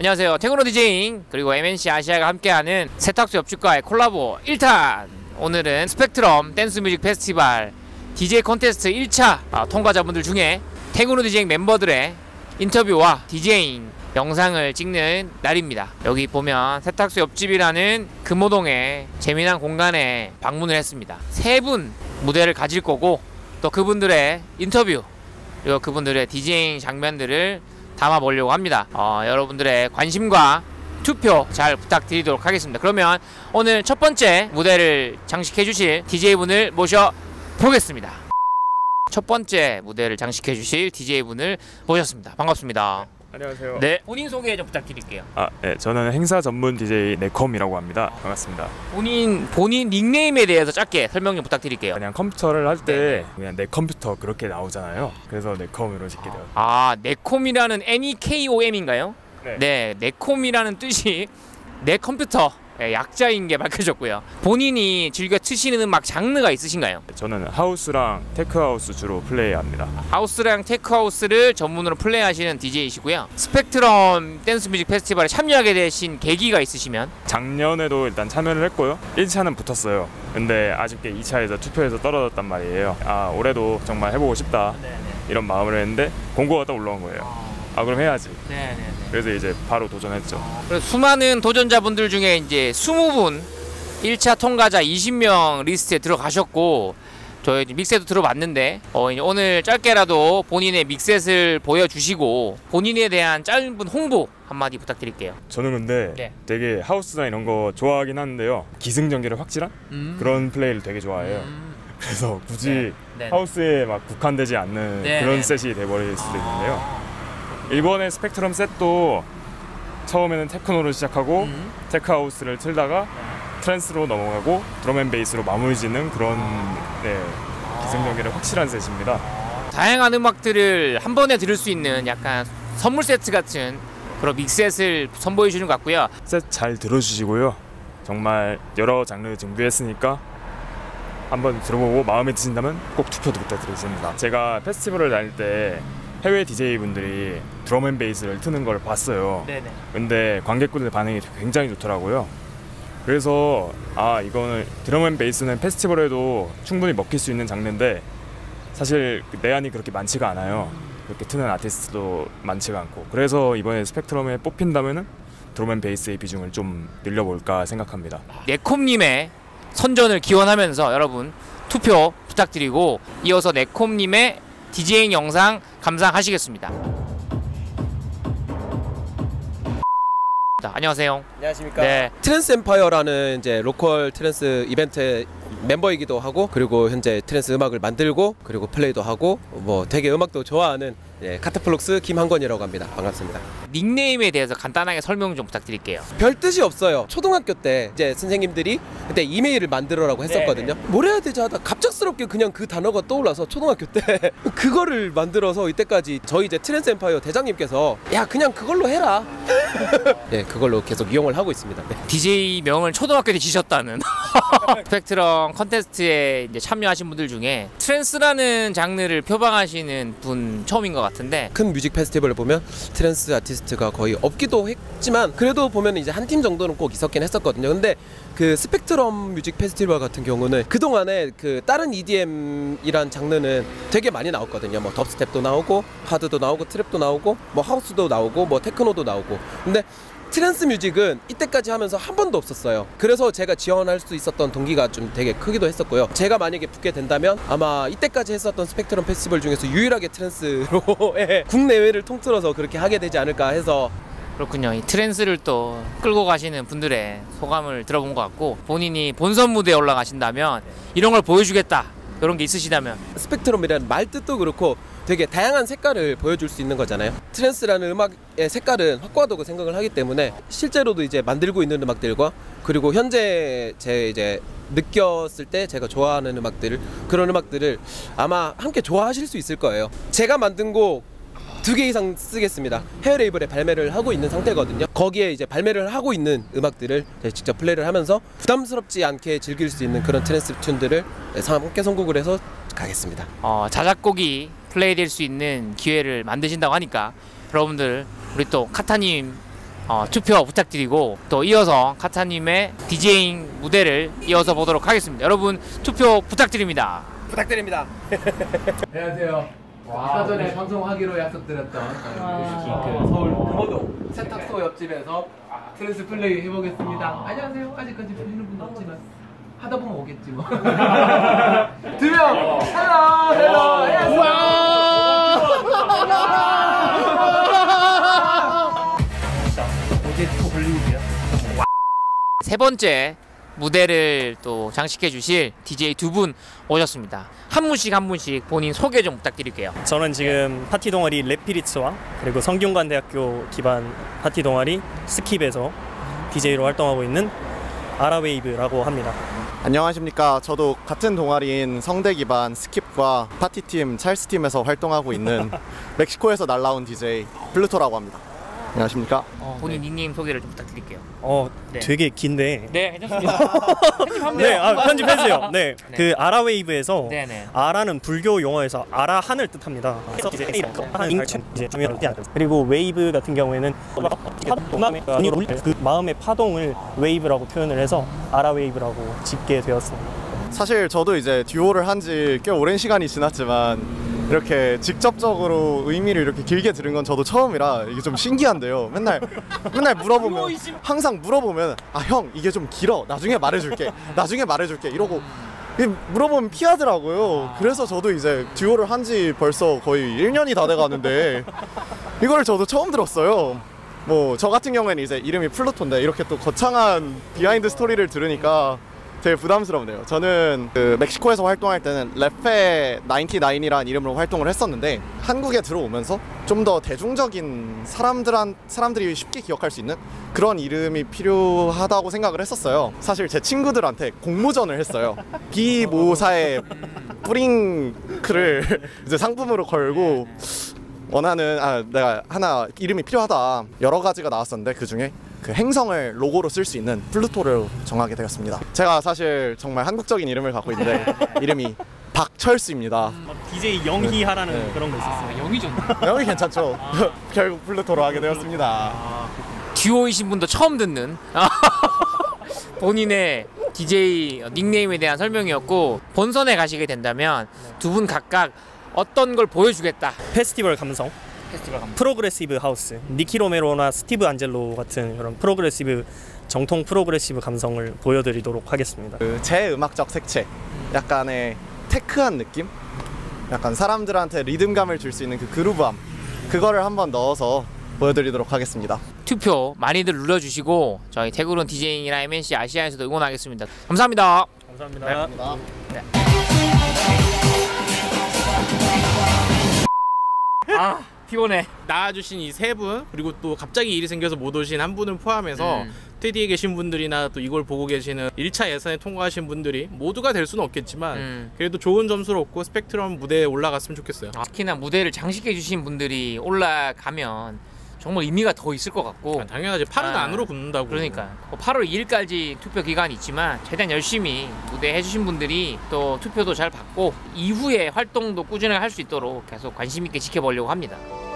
안녕하세요. 탱고로 디제잉 그리고 MNC 아시아가 함께하는 세탁소 옆집과의 콜라보 1탄. 오늘은 스펙트럼 댄스 뮤직 페스티벌 DJ 콘테스트 1차 통과자분들 중에 탱고로 디제잉 멤버들의 인터뷰와 디제잉 영상을 찍는 날입니다. 여기 보면 세탁소 옆집이라는 금호동의 재미난 공간에 방문을 했습니다. 세 분 무대를 가질 거고 또 그분들의 인터뷰 그리고 그분들의 디제잉 장면들을 담아보려고 합니다. 여러분들의 관심과 투표 잘 부탁드리도록 하겠습니다. 그러면 오늘 첫 번째 무대를 장식해 주실 DJ분을 모셔보겠습니다. 첫 번째 무대를 장식해 주실 DJ분을 모셨습니다. 반갑습니다. 안녕하세요. 네, 본인 소개 좀 부탁드릴게요. 네, 저는 행사 전문 DJ 네컴이라고 합니다. 반갑습니다. 본인 닉네임에 대해서 짧게 설명 좀 부탁드릴게요. 그냥 컴퓨터를 할 때 그냥 내 컴퓨터 그렇게 나오잖아요. 그래서 네컴으로 짓게 되었어요. 네콤이라는 NEKOM인가요? 네, 네콤이라는 뜻이 내 컴퓨터 약자인 게 밝혀졌고요. 본인이 즐겨 트시는 음악 장르가 있으신가요? 저는 하우스랑 테크하우스 주로 플레이합니다. 하우스랑 테크하우스를 전문으로 플레이하시는 DJ이시고요. 스펙트럼 댄스 뮤직 페스티벌에 참여하게 되신 계기가 있으시면? 작년에도 일단 참여를 했고요. 1차는 붙었어요. 근데 아쉽게 2차에서 투표에서 떨어졌단 말이에요. 올해도 정말 해보고 싶다 이런 마음을 했는데 공고가 또 올라온 거예요. 그럼 해야지. 그래서 이제 바로 도전했죠. 수많은 도전자분들 중에 이제 20분 1차 통과자 20명 리스트에 들어가셨고 저희 믹셋도 들어봤는데 오늘 짧게라도 본인의 믹셋을 보여주시고 본인에 대한 짧은 홍보 한마디 부탁드릴게요. 저는 근데 되게 하우스나 이런 거 좋아하긴 하는데요. 기승전결이 확실한 그런 플레이를 되게 좋아해요. 그래서 굳이 하우스에 막 국한되지 않는 그런 셋이 돼버릴 수도 있는데요. 이번에 스펙트럼 셋도 처음에는 테크노로 시작하고 테크하우스를 틀다가 트랜스로 넘어가고 드럼앤베이스로 마무리 짓는 그런 기승전결이 확실한 셋입니다. 다양한 음악들을 한 번에 들을 수 있는 약간 선물 세트 같은 그런 믹셋을 선보여 주는 것 같고요. 셋 잘 들어주시고요. 정말 여러 장르 준비했으니까 한번 들어보고 마음에 드신다면 꼭 투표도 부탁드리겠습니다. 제가 페스티벌을 다닐 때 해외 DJ분들이 드럼앤베이스를 트는 걸 봤어요. 근데 관객분들 반응이 굉장히 좋더라고요. 그래서 이거는 드럼앤베이스는 페스티벌에도 충분히 먹힐 수 있는 장르인데 사실 내한이 그렇게 많지가 않아요. 그렇게 트는 아티스트도 많지가 않고. 그래서 이번에 스펙트럼에 뽑힌다면은 드럼앤베이스의 비중을 좀 늘려볼까 생각합니다. 네콤님의 선전을 기원하면서 여러분 투표 부탁드리고 이어서 네콤님의 디제잉 영상 감상하시겠습니다. 안녕하세요. 안녕하십니까. 트랜스 엠파이어라는 이제 로컬 트랜스 이벤트 멤버이기도 하고 그리고 현재 트랜스 음악을 만들고 그리고 플레이도 하고 되게 음악도 좋아하는 카타플록스 김한권이라고 합니다. 반갑습니다. 닉네임에 대해서 간단하게 설명 좀 부탁드릴게요. 별 뜻이 없어요. 초등학교 때 이제 선생님들이 그때 이메일을 만들어라고 했었거든요. 뭘 해야 되지 하다 갑작스럽게 그냥 그 단어가 떠올라서 초등학교 때 그거를 만들어서 이때까지 저희 이제 트랜스 엠파이어 대장님께서 야 그냥 그걸로 해라. 그걸로 계속 이용을 하고 있습니다. DJ 명을 초등학교 때 지셨다는 스펙트럼 컨테스트에 이제 참여하신 분들 중에 트랜스라는 장르를 표방하시는 분 처음인 것 같은데 큰 뮤직 페스티벌을 보면 트랜스 아티스트가 거의 없기도 했지만 그래도 보면 이제 한 팀 정도는 꼭 있었긴 했었거든요. 근데 그 스펙트럼 뮤직 페스티벌 같은 경우는 그동안에 그 다른 EDM이란 장르는 되게 많이 나왔거든요. 덥스텝도 나오고 하드도 나오고 트랩도 나오고 하우스도 나오고 테크노도 나오고. 근데 트랜스 뮤직은 이때까지 하면서 한 번도 없었어요. 그래서 제가 지원할 수 있었던 동기가 좀 되게 크기도 했었고요. 제가 만약에 붙게 된다면 아마 이때까지 했었던 스펙트럼 페스티벌 중에서 유일하게 트랜스로 국내외를 통틀어서 그렇게 하게 되지 않을까 해서. 그렇군요. 이 트랜스를 또 끌고 가시는 분들의 소감을 들어본 것 같고 본인이 본선 무대에 올라가신다면 이런 걸 보여주겠다 이런 게 있으시다면. 스펙트럼이라는 말 뜻도 그렇고 되게 다양한 색깔을 보여줄 수 있는 거잖아요. 트랜스라는 음악의 색깔은 확고하다고 생각을 하기 때문에 실제로도 이제 만들고 있는 음악들과 그리고 현재 제 이제 느꼈을 때 제가 좋아하는 음악들을 그런 음악들을 아마 함께 좋아하실 수 있을 거예요. 제가 만든 곡 2개 이상 쓰겠습니다. 헤어 레이블에 발매를 하고 있는 상태거든요. 거기에 이제 발매를 하고 있는 음악들을 직접 플레이를 하면서 부담스럽지 않게 즐길 수 있는 그런 트랜스 튠들을 함께 선곡을 해서 가겠습니다. 자작곡이 플레이될 수 있는 기회를 만드신다고 하니까 여러분들 우리 또 카타님 투표 부탁드리고 또 이어서 카타님의 디제잉 무대를 이어서 보도록 하겠습니다. 여러분 투표 부탁드립니다. 부탁드립니다. 안녕하세요. 아까 전에 방송하기로 약속드렸던 그 서울 금호동 세탁소 옆집에서 트랜스 플레이 해보겠습니다. 안녕하세요. 아직까지 보시는 분도 없지만 하다 보면 오겠지 뭐. 두 명. 헬로. 안녕하세요. 어제 또 hollywood이야. 세 번째 무대를 또 장식해 주실 DJ 두 분 오셨습니다. 한 분씩 본인 소개 좀 부탁드릴게요. 저는 지금 파티 동아리 랩피리츠와 그리고 성균관대학교 기반 파티 동아리 스킵에서 DJ로 활동하고 있는 아라웨이브라고 합니다. 안녕하십니까. 저도 같은 동아리인 성대 기반 스킵과 파티팀 찰스팀에서 활동하고 있는 멕시코에서 날라온 DJ 플루토라고 합니다. 안녕하십니까. 본인 닉네임 소개를 좀 부탁드릴게요. 네. 되게 긴데. 네, 괜찮습니다. 편집하면 돼요. 네, 편집해주세요. 네, 네. 그 아라웨이브에서 네네. 아라는 불교 용어에서 아라한을 뜻합니다. 그리고 웨이브 같은 경우에는 그 마음의 파동을 웨이브라고 표현을 해서 아라웨이브라고 짓게 되었습니다. 사실 저도 이제 듀오를 한 지 꽤 오랜 시간이 지났지만 이렇게 직접적으로 의미를 이렇게 길게 들은 건 저도 처음이라 이게 좀 신기한데요. 맨날 물어보면 항상 물어보면 아 형 이게 좀 길어 나중에 말해줄게 이러고 물어보면 피하더라고요. 그래서 저도 이제 듀오를 한 지 벌써 거의 1년이 다 돼가는데 이걸 저도 처음 들었어요. 뭐 저 같은 경우에는 이제 이름이 플루토인데 이렇게 또 거창한 비하인드 스토리를 들으니까 되게 부담스럽네요. 저는 그 멕시코에서 활동할 때는 레페 99이라는 이름으로 활동을 했었는데 한국에 들어오면서 좀 더 대중적인 사람들이 쉽게 기억할 수 있는 그런 이름이 필요하다고 생각을 했었어요. 사실 제 친구들한테 공모전을 했어요. 비모사의 뿌링크를 이제 상품으로 걸고 원하는 내가 하나 이름이 필요하다 여러 가지가 나왔었는데 그 중에 그 행성을 로고로 쓸 수 있는 플루토를 정하게 되었습니다. 제가 사실 정말 한국적인 이름을 갖고 있는데 이름이 박철수입니다. DJ 영희하라는 그런 거 있었어요. 영이 좋네. 영이 괜찮죠? 결국 플루토로 하게 되었습니다. 듀오이신 분도 처음 듣는 본인의 DJ 닉네임에 대한 설명이었고 본선에 가시게 된다면 두 분 각각 어떤 걸 보여주겠다. 페스티벌 감성, 프로그레시브 하우스, 니키 로메로나 스티브 안젤로 같은 그런 정통 프로그레시브 감성을 보여드리도록 하겠습니다. 제 음악적 색채, 약간의 테크한 느낌? 약간 사람들한테 리듬감을 줄 수 있는 그 그루브함, 그거를 한번 넣어서 보여드리도록 하겠습니다. 투표 많이들 눌러주시고 저희 태그론 DJing이나 MNC 아시아에서도 응원하겠습니다. 감사합니다. 감사합니다. 네. 피곤해. 나와주신 이 세 분 그리고 또 갑자기 일이 생겨서 못 오신 한 분을 포함해서 테디에 계신 분들이나 또 이걸 보고 계시는 1차 예선에 통과하신 분들이 모두가 될 수는 없겠지만 그래도 좋은 점수를 얻고 스펙트럼 무대에 올라갔으면 좋겠어요. 특히나 무대를 장식해 주신 분들이 올라가면 정말 의미가 더 있을 것 같고 당연하지. 팔은 안으로 굽는다고. 그러니까 8월 2일까지 투표 기간이 있지만 최대한 열심히 무대 해주신 분들이 또 투표도 잘 받고 이후에 활동도 꾸준히 할 수 있도록 계속 관심 있게 지켜보려고 합니다.